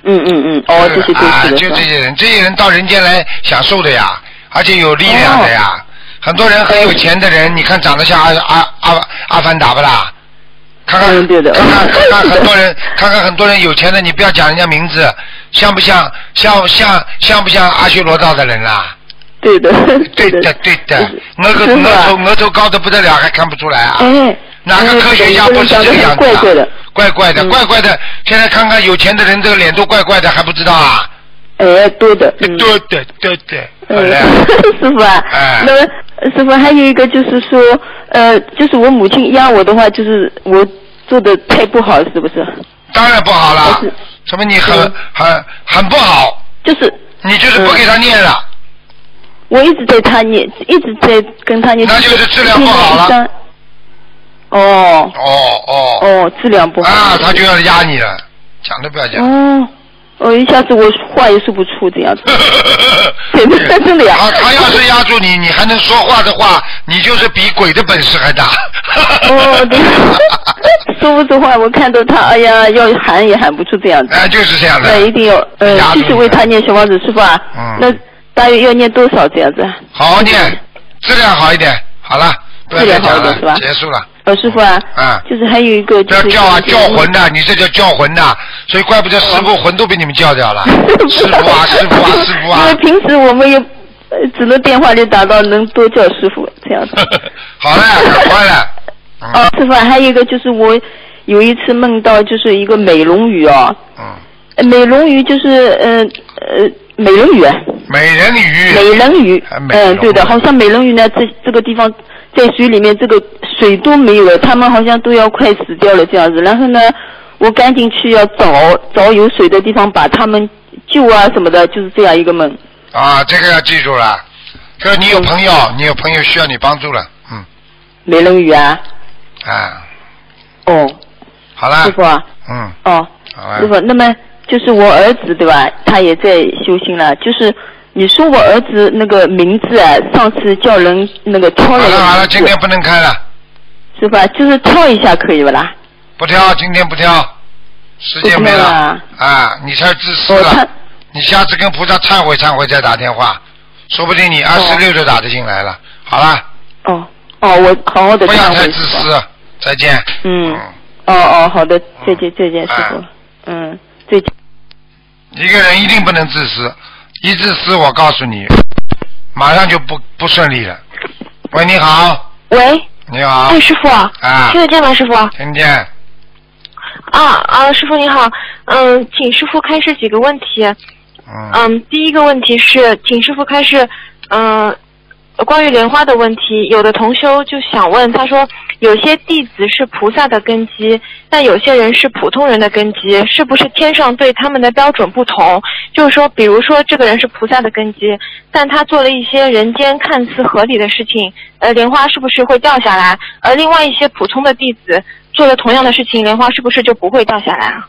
嗯嗯嗯，哦，这些都是的。 就这些人，这些人到人间来享受的呀，而且有力量的呀。哦、很多人很有钱的人，你看长得像阿阿阿阿凡达不啦？看看， 嗯、对的。 看看看看很多人，看看很多人有钱的，你不要讲人家名字，像不像像像像不像阿修罗道的人啦？ 对的， 对的，对的。额头额头额头高的不得了，还看不出来啊？ 哎。 哪个科学家不是这个样子啊？怪怪的， 怪怪的，怪怪的。现在看看有钱的人，这个脸都怪怪的，还不知道啊？ 哎，对的， 对的，对的。 嗯，师傅啊， 哎、 那么师傅还有一个就是说，呃，就是我母亲压我的话，就是我做的太不好，是不是？ 当然不好了，什么你很、嗯、很很不好？ 就是你就是不给他念了。嗯、 我一直在他念，一直在跟他念。 那就是质量不好了。 哦哦哦哦，质量不好啊，他就要压你了，讲都不要讲。 哦，哦，一下子我话也说不出这样子，真的真的呀。 他他要是压住你，你还能说话的话，你就是比鬼的本事还大。 哦，对，说不出话，我看到他，哎呀，要喊也喊不出这样子。 哎，就是这样的。 那一定要呃，继续为他念小房子，师傅啊。 嗯。 那大约要念多少这样子？ 好好念，质量好一点。好了，不要再讲了， 是吧？ 结束了。 呃，师傅啊， 啊， 就是还有一个， 不要叫啊，叫魂的，你这叫叫魂的，所以怪不得师傅魂都被你们叫掉了。师傅啊，师傅啊，师傅啊！ 因为平时我们也只能电话里打到，能多叫师傅这样子。 好了，赶快了。 嗯、哦，师傅啊，还有一个就是我有一次梦到就是一个美龙鱼哦。嗯。美龙鱼就是呃呃美人鱼。 美人鱼。 美人鱼。嗯、呃，对的，好像美人鱼呢，这这个地方。在水里面，这个水都没有了，他们好像都要快死掉了这样子。然后呢，我赶紧去要找找有水的地方，把他们救啊什么的，就是这样一个梦。 啊，这个要记住了。这你有朋友，嗯、你有朋友需要你帮助了，嗯。 美人鱼啊。 啊。 哦。 好了。 师傅啊。 嗯。 哦。 好了。 师傅，那么就是我儿子对吧？他也在修心了，就是。你说我儿子那个名字啊，上次叫人那个挑了。好了好了，今天不能开了。 是吧？就是挑一下可以不啦？ 不挑，今天不挑，时间没了。啊, 啊，你太自私了。哦、你下次跟菩萨忏悔忏悔再打电话，说不定你二十六就打得进来了。哦、好了。 哦哦，我好好的。 不要太自私，再见。 嗯。嗯哦哦，好的，再见再见，师傅。嗯，再见。 一个人一定不能自私。一自私，我告诉你，马上就不不顺利了。喂，你好。 喂。 你好。 哎，师傅。 啊。 听得见吗，师傅？ 听见。 啊啊，师傅你好，嗯，请师傅开示几个问题。 嗯。 嗯，第一个问题是，请师傅开示，嗯，关于莲花的问题。有的同修就想问，他说，有些弟子是菩萨的根基，但有些人是普通人的根基，是不是天上对他们的标准不同？就是说，比如说这个人是菩萨的根基，但他做了一些人间看似合理的事情，呃，莲花是不是会掉下来？而另外一些普通的弟子做了同样的事情，莲花是不是就不会掉下来啊？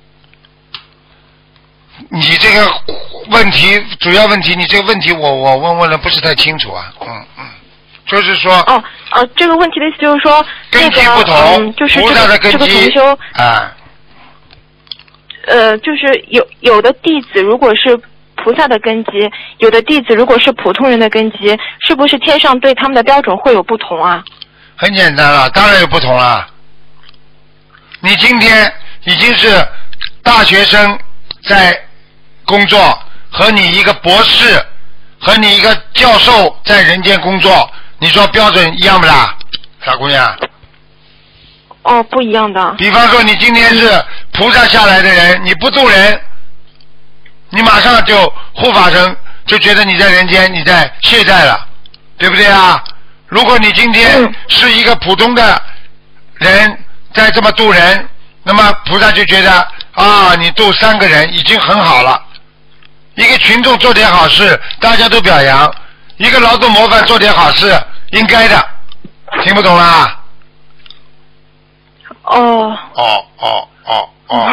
你这个问题，主要问题，你这个问题我我问问了不是太清楚啊，嗯嗯。就是说， 哦哦，这个问题的意思就是说， 根基不同， 嗯、就是菩萨的根基， 这个同修啊， 呃，就是有有的弟子如果是菩萨的根基，有的弟子如果是普通人的根基，是不是天上对他们的标准会有不同啊？ 很简单了，当然有不同了。你今天已经是大学生在工作，和你一个博士，和你一个教授在人间工作。你说标准一样不啦，小姑娘？ 哦，不一样的。 比方说，你今天是菩萨下来的人，你不渡人，你马上就护法神就觉得你在人间你在懈怠了，对不对啊？如果你今天是一个普通的人在这么渡人，那么菩萨就觉得啊，你渡三个人已经很好了。一个群众做点好事，大家都表扬；一个劳动模范做点好事。应该的，听不懂啦？ 哦。 哦哦哦哦。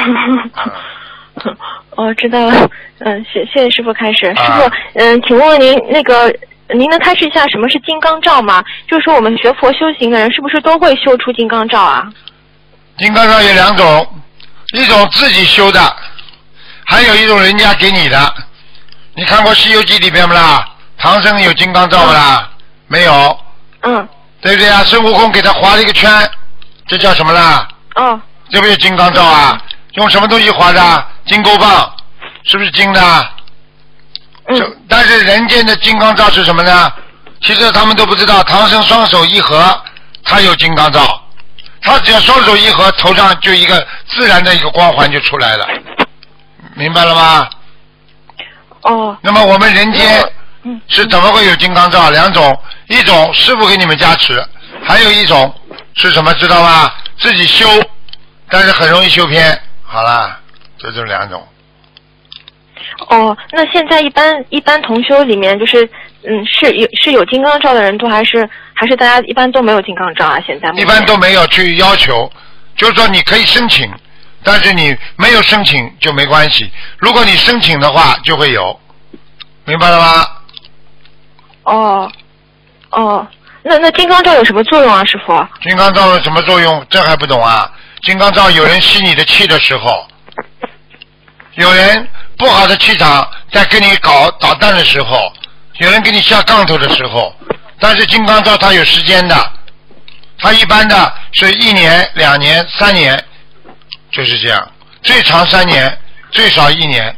哦，知道了。嗯，谢谢谢师傅开始。 啊、 师傅，嗯，请问问您那个，您能开示一下什么是金刚罩吗？就是说我们学佛修行的人，是不是都会修出金刚罩啊？ 金刚罩有两种，一种自己修的， 还有一种人家给你的，你看过《西游记》里边不啦？唐僧有金刚罩不啦？没有。 嗯。 对不对啊？孙悟空给他划了一个圈，这叫什么啦？ 哦。 这不是金刚罩啊？用什么东西划的？金箍棒，是不是金的？ 嗯。 但是人间的金刚罩是什么呢？其实他们都不知道，唐僧双手一合，他有金刚罩，他只要双手一合，头上就一个自然的一个光环就出来了，明白了吗？ 哦。 那么我们人间是怎么会有金刚罩？两种，一种师傅给你们加持，还有一种是什么知道吗？自己修，但是很容易修偏。好了，这就是两种。 哦，那现在一般一般同修里面，就是嗯，是有是有金刚罩的人多，还是还是大家一般都没有金刚罩啊？现在一般都没有去要求，就是说你可以申请，但是你没有申请就没关系。如果你申请的话，就会有，明白了吗？ 哦，哦，那那金刚罩有什么作用啊，师傅？ 金刚罩有什么作用？这还不懂啊？金刚罩有人吸你的气的时候，有人不好的气场在跟你搞捣蛋的时候，有人给你下杠头的时候，但是金刚罩它有时间的，它一般的是一年、两年、三年，就是这样，最长三年，最少一年。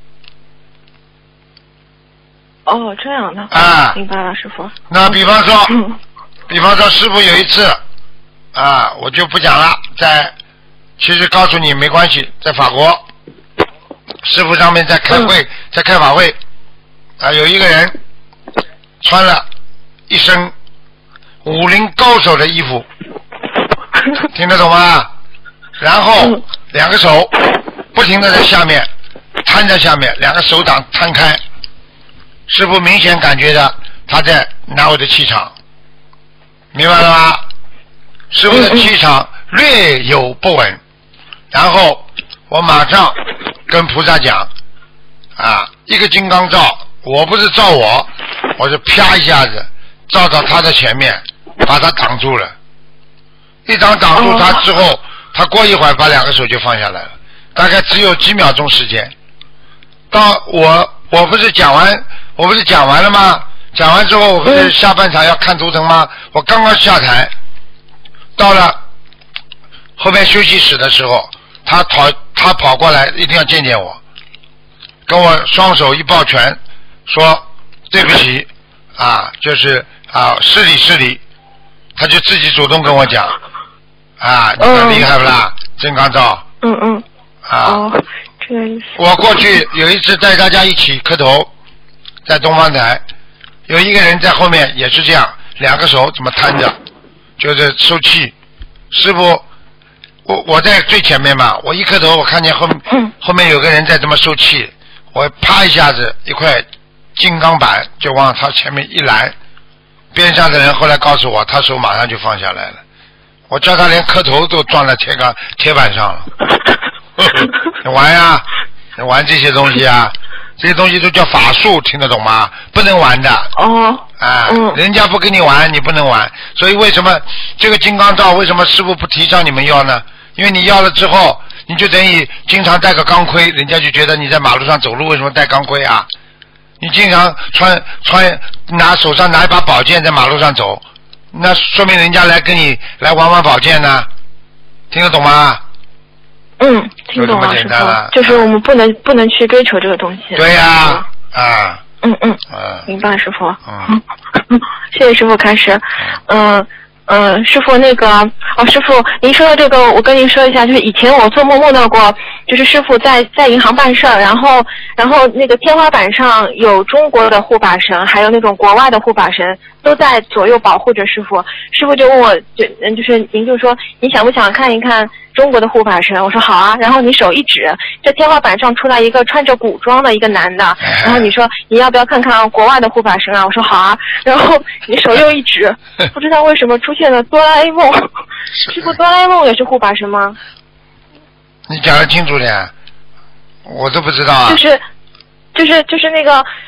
哦，这样的啊， 明白了，师傅。 那比方说，嗯、比方说师傅有一次啊，我就不讲了，在其实告诉你没关系，在法国。师傅上面在开会，在开法会啊，有一个人穿了一身武林高手的衣服，听得懂吗？然后两个手不停的在下面摊在下面，两个手掌摊开，师傅明显感觉到他在拿我的气场，明白了吗？师傅的气场略有不稳，然后我马上跟菩萨讲啊，一个金刚罩，我不是照我，我就啪一下子照到他的前面，把他挡住了。一挡挡住他之后，他过一会儿把两个手就放下来了，大概只有几秒钟时间。到我我不是讲完，我不是讲完了吗？讲完之后，我不是下半场要看图腾吗？我刚刚下台，到了后面休息室的时候，他跑他跑过来，一定要见见我，跟我双手一抱拳，说对不起啊，就是啊失礼失礼，他就自己主动跟我讲啊，你看厉害不啦？金刚罩。 嗯嗯。 啊。 哦，这是。 我过去有一次带大家一起磕头，在东方台，有一个人在后面也是这样，两个手怎么摊着，就是收气。师傅。我我在最前面嘛，我一磕头，我看见后面后面有个人在这么收气，我啪一下子一块金刚板就往他前面一拦，边上的人后来告诉我，他手马上就放下来了，我叫他连磕头都撞在铁杆铁板上了。你玩呀，你玩这些东西啊，这些东西都叫法术，听得懂吗？不能玩的。 哦。 啊， 嗯， 人家不跟你玩，你不能玩。所以为什么这个金刚罩，为什么师父不提倡你们要呢？因为你要了之后，你就等于经常戴个钢盔，人家就觉得你在马路上走路为什么戴钢盔啊？你经常穿穿拿手上拿一把宝剑在马路上走，那说明人家来跟你来玩玩宝剑呢，听得懂吗？ 嗯，听懂了，师傅。就是我们不能不能去追求这个东西。 对呀、啊，啊。 嗯嗯， 嗯， 明白，师傅。 嗯， 谢谢师傅开始。嗯嗯，师傅那个哦，师傅您说的这个，我跟您说一下，就是以前我做梦梦到过，就是师傅在在银行办事儿，然后然后那个天花板上有中国的护法神，还有那种国外的护法神都在左右保护着师傅。师傅就问我，就嗯就是您就说你想不想看一看中国的护法神？我说好啊。然后你手一指，这天花板上出来一个穿着古装的一个男的，然后你说你要不要看看国外的护法神啊？我说好啊。然后你手又一指，不知道为什么出现了哆啦 A 梦。师傅，哆啦 A 梦也是护法神吗？ 你讲得清楚点，我都不知道啊。 就是就是就是那个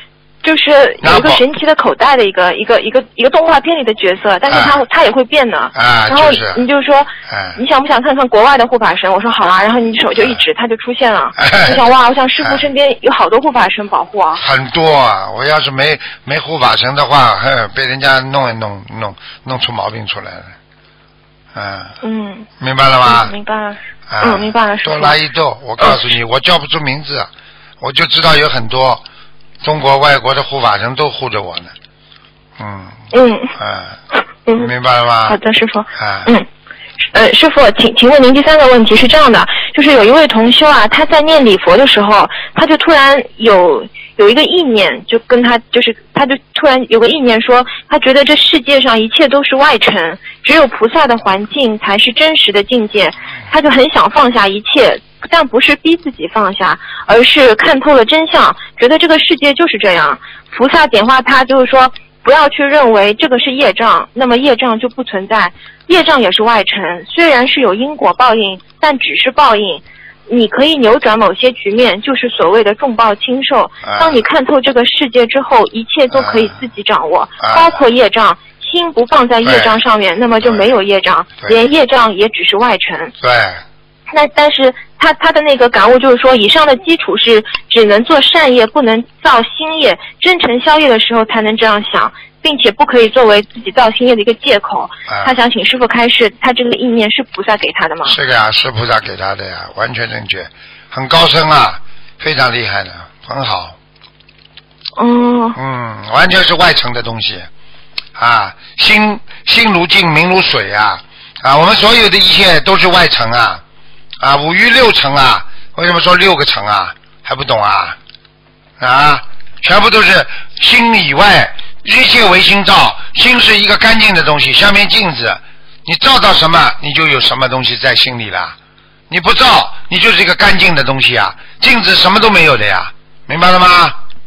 就是有一个神奇的口袋的一个一个一个一个动画片里的角色，但是他、啊、他也会变的。 啊， 然后就是你就说、 啊， 你想不想看看国外的护法神？我说好啦，然后你手就一指，他就出现了。 啊、 我想哇，我想师傅身边有好多护法神保护啊。 很多啊，我要是没没护法神的话，嘿，被人家弄一弄弄弄出毛病出来了。啊， 嗯， 明白了吗？ 嗯、明白了。 啊、 嗯，明白了。 多拉一豆，我告诉你，嗯、我叫不出名字，我就知道有很多中国、外国的护法神都护着我呢。嗯。嗯。啊。嗯。明白了吗？ 好的，师傅。 啊。 嗯。呃，师傅，请请问您第三个问题是这样的，就是有一位同修啊，他在念礼佛的时候，他就突然有有一个意念，就跟他就是他就突然有个意念说，他觉得这世界上一切都是外尘，只有菩萨的环境才是真实的境界，他就很想放下一切，但不是逼自己放下，而是看透了真相，觉得这个世界就是这样。菩萨点化他，就是说不要去认为这个是业障，那么业障就不存在。业障也是外尘，虽然是有因果报应，但只是报应。你可以扭转某些局面，就是所谓的重报轻受。当你看透这个世界之后，一切都可以自己掌握，包括业障。心不放在业障上面，那么就没有业障，连业障也只是外尘。 对。 那但是他他的那个感悟就是说，以上的基础是只能做善业，不能造新业，真诚消业的时候才能这样想。并且不可以作为自己造新业的一个借口。啊、他想请师父开示，他这个意念是菩萨给他的吗？ 是的呀，是菩萨给他的呀，完全正确，很高深啊，非常厉害的，很好。 哦。 嗯，完全是外层的东西啊，心心如镜，明如水啊啊！我们所有的一切都是外层啊啊，五欲六层啊，为什么说六个层啊？还不懂啊？啊，全部都是心以外。一切为心造，心是一个干净的东西，像面镜子，你照到什么，你就有什么东西在心里了。你不照，你就是一个干净的东西啊。镜子什么都没有的呀，明白了吗？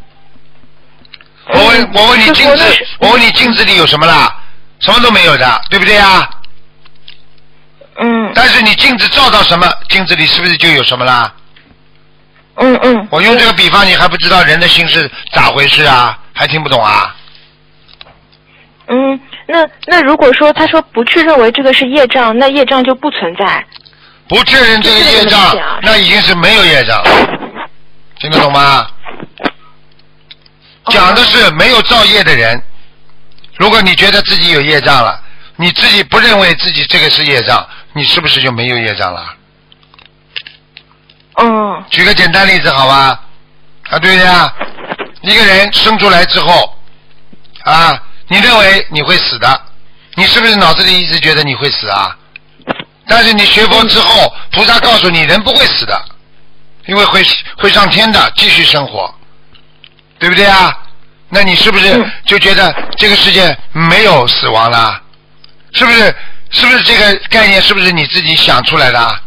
我问，我问你镜子，我问你镜子里有什么啦？什么都没有的，对不对呀？ 嗯。 但是你镜子照到什么，镜子里是不是就有什么啦？ 嗯嗯。 我用这个比方，你还不知道人的心是咋回事啊？还听不懂啊？ 嗯，那那如果说他说不去认为这个是业障，那业障就不存在。 不确认这个业障，啊、那已经是没有业障，听得懂吗？哦、讲的是没有造业的人，如果你觉得自己有业障了，你自己不认为自己这个是业障，你是不是就没有业障了？ 嗯。 举个简单例子好吧？啊，对的呀，一个人生出来之后，啊。你认为你会死的，你是不是脑子里一直觉得你会死啊？但是你学佛之后，菩萨告诉你人不会死的，因为会会上天的，继续生活，对不对啊？那你是不是就觉得这个世界没有死亡了？是不是？是不是这个概念是不是你自己想出来的？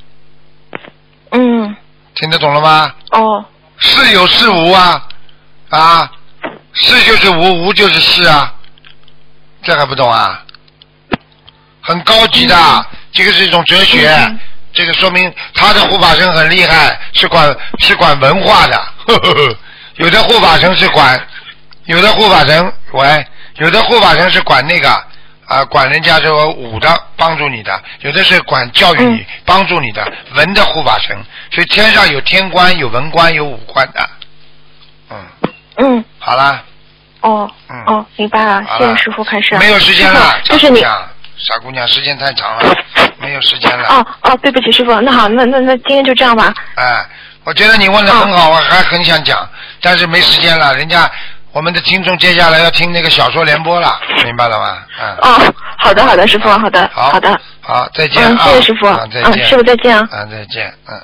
嗯。 听得懂了吗？ 哦。 是有是无啊，啊。是就是无，无就是是啊，这还不懂啊？很高级的，嗯、这个是一种哲学，嗯、这个说明他的护法神很厉害，是管是管文化的。呵呵呵，有的护法神是管，有的护法神喂，有的护法神是管那个啊、呃，管人家这个武的帮助你的，有的是管教育你、嗯、帮助你的文的护法神，所以天上有天官，有文官，有武官的，嗯。 嗯， 好啦。 哦， 嗯， 哦，明白了，谢谢师傅开示。 没有时间了， 就是你， 傻姑娘，时间太长了，没有时间了。 哦哦，对不起，师傅，那好，那那那今天就这样吧。 哎，我觉得你问的很好，哦、我还很想讲，但是没时间了，人家我们的听众接下来要听那个小说联播了，明白了吗？嗯。 哦，好的好的，师傅，好的， 好好的， 好，再见啊！ 嗯，谢谢师傅， 嗯，再见， 师傅再见啊！ 嗯，再见，嗯。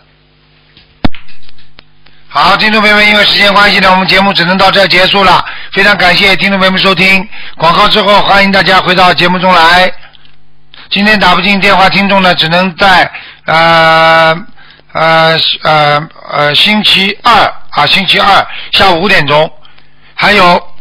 好，听众朋友们，因为时间关系呢，我们节目只能到这儿结束了。非常感谢听众朋友们收听广告之后，欢迎大家回到节目中来。今天打不进电话，听众呢只能在呃呃呃呃星期二啊，星期二下午五点钟，还有